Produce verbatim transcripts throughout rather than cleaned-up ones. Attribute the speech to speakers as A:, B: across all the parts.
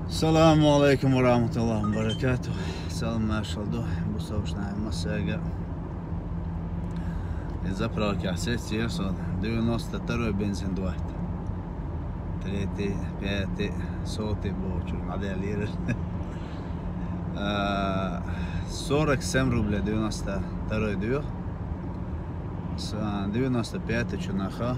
A: السلام عليكم ورحمة الله وبركاته. سلام ما شاء الله بصوشنا مساجا zapravo kaseti jesu devedeset وثلاثة benzin دوات ثلاثة пять صوتي بوچو عادي لير сорок семь рублей девяносто два diyor. девяносто пять чунаха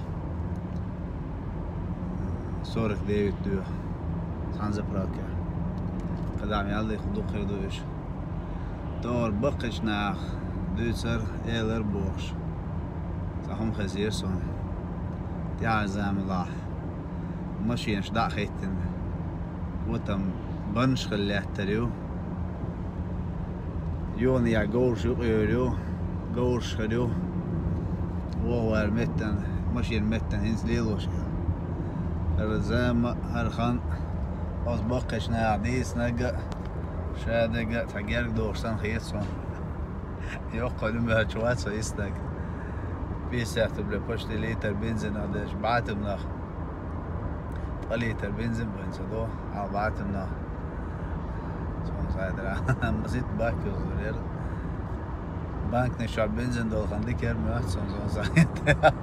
A: сорок девять diyor. San zapravka. قدام يلا يخدو خيردوش دور بقش ناخ دوتر ايلر بوش صحهم خزير صون تيار زام الله ماشي نشدع خيتن وتم بنش خليه تريو يون يا جورش يقيريو جورش خديو وهو المتن ماشي المتن هنس ليلوش الرزام هرخان از باقش نه عدیس نگه شاید نگه تا گرگ دورستان خیلی سون یا قلم به هچوات سایست نگه بیست ساعت بله پشت لیتر بنزین عدش بعتم نخ لیتر بنزین بنزین دو عال بعتم نخ سون ساید را مزید باکی وزوریر بانک نشار بنزین دول خندی کرمیات سون سون ساید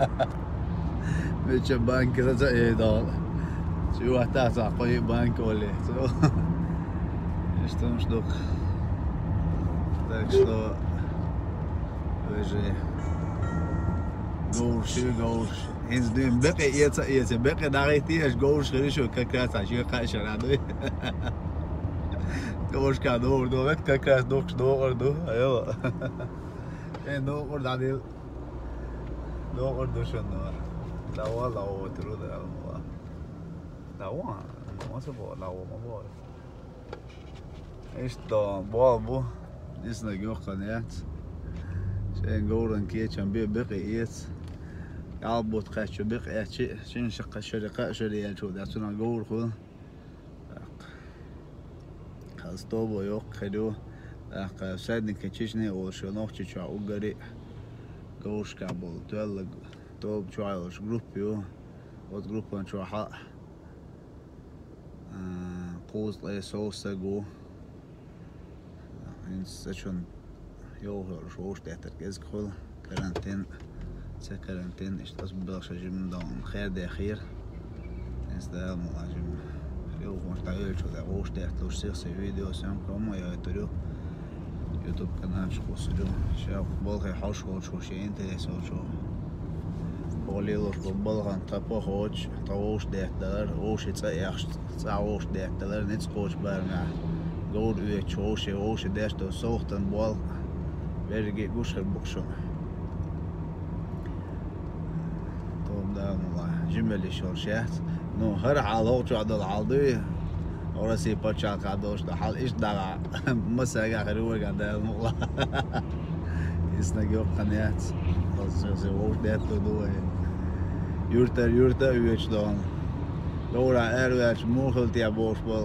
A: بیچه بانک رزا ایدال شو هتاس عقوي بانك ولا شو اشتو مش دوك так что وجه جورش جورش هنز دين بقي يت يت بقي داريتي اش جورش غير شو كاكاس عشان قاش رادو جورش كادو دو وقت كاكاس دوك دو دو ايوه ان دو ورد عديل دو ورد شو النار لا والله هو ترود الله لو ما سبوا لو ما بقول إيش ده بابو جسنا جو قناعت شين جورن كيتشن بي بقيت يعبط قاش بقي شيء شين شق شرقة شريان شو ده سنا جور خو خلاص توبو يوق خدو أق سادن كتشني أو شو نوختي شو أوجري جورش كابول تول توب شو عايش جروب يو وات جروب أن شو حق قوس لا سوسة جو إن سشون يوه روش تحتركز كل كارنتين سكارنتين إيش تصب بلغش جم دون خير ده خير إنستا ملاجم يوه مش تعيل شو ده روش تحتلوش سيخسي فيديو سام كم يا تريو يوتيوب قناة شو سجو شاف بلغي حوش هو شو شيء أنت يسوي شو Polílos balgan tapo hoch tawosh dehtalar osh etsa yaxsh tsawosh dehtalar net skoch barma god u chosh osh desto sohtan bol verge gushar buksho tom da Allah jimeli shorshat no har halo chadal aldi orasi pacha qadosh da hal ish da masaga khruwa gada Allah isna go qanat ze osh deto do Yurtar yurtar üç dağın. Doğru erveç muhul diye boş bol.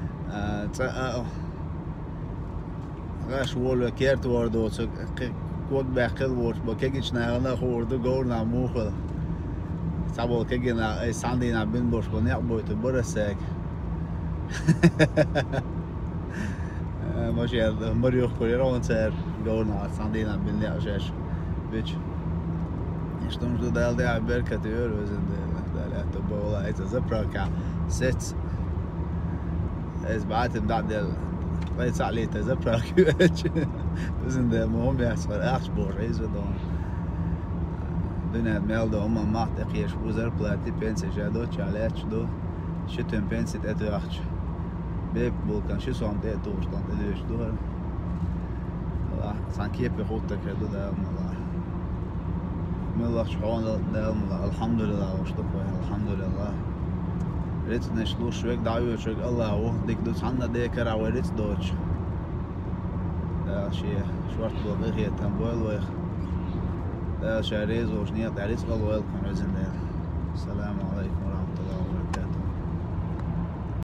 A: Gaş volu kert vardı o çok kod bekil var. Bak hiç ne ana kurdu gorna muhul. Sabol kegina sandina bin boş bu ne boyutu burası. Maşallah Mario Koyron ser gorna sandina bin ne aşaş. Biç. Что мы туда дали оберка тёр возенде дали это было это заправка сет из بعتم بعد ليس عليه تزبرك возенде مهم يحصل اخبار عايز دون دنا ميل هم ما تقيش وزر بلاتي بنس جادو تشالات دو شتم بنس اتو اخش بيب بولكان شو سوم ده دوستان ده دو والله سانكي بخوتك كده ده والله الله سبحانه وتعالى الحمد لله واشتكوا الحمد لله ريت نشلوش شوك دعوة شوك الله هو ديك دوس عنا ديك راوي ريت دوتش ده شيء شوارت بوغيخ يتنبويل ويخ ده شاريز وشنية تعريس قلويل كون عزن ده السلام عليكم